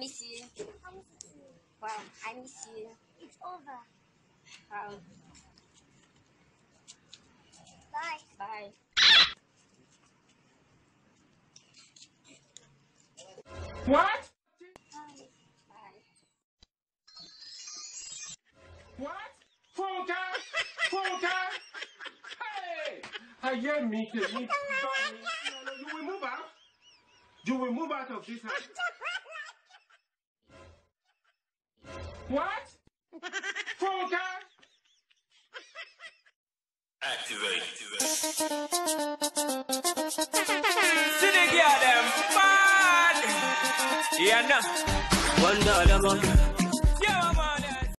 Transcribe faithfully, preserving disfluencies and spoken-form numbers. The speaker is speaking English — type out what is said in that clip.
miss you. Wow, I miss you. It's over. Wow. Bye. Bye. What? Bye. Bye. What? Funka! Funka! Hey! I hear me, me, me. No, no, you will move out. You will move out of this house. What? Funka! Activate. See the girl them bad. Yeah, no. One dollar,